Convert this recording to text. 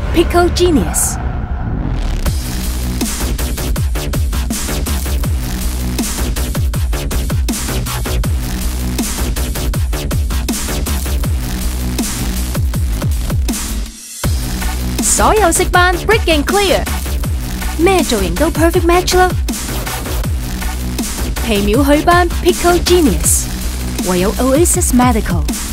Pico Genius。所有色斑 Brick and Clear， 咩造型都 perfect match 啦。皮秒去斑 Pico Genius， 唯有 Oasis Medical。